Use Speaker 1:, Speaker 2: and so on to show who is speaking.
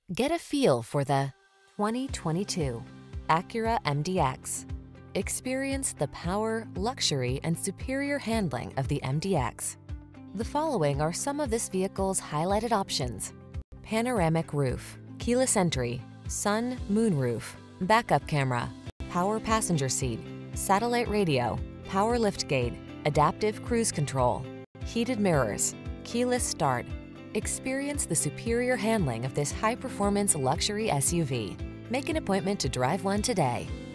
Speaker 1: Get a feel for the 2022 Acura MDX. Experience the power, luxury, and superior handling of the MDX. The following are some of this vehicle's highlighted options: panoramic roof, keyless entry, sun, moon roof, backup camera, power passenger seat, satellite radio, power liftgate, adaptive cruise control, heated mirrors, keyless start. Experience the superior handling of this high-performance luxury SUV. Make an appointment to drive one today.